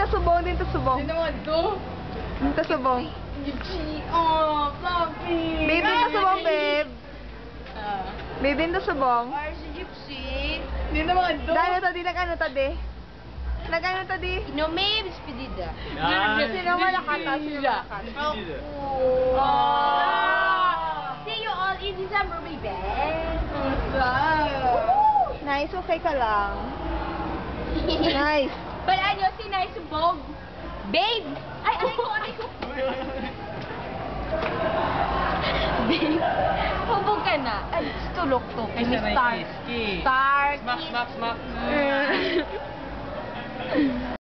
subong, dito subong. Sino naman to? Dito subong. Gypsy. Oh, fluffy. Babe, dito subong, babe. Babe, dito subong. Or si Gypsy. Sino naman to? Dahil to, di nag-ano to, di. Nag-ano to, di. No, may despedida. Sino malakata? Sino malakata? See you all in December, baby. Nice, okay ka lang. Nice. Balaan nyo si Nice Bog. Babe! Ay, aray ko. Babe, hubog ka na. Ay, tulok to. Kay Miss Star. Star. Smack, smack, smack.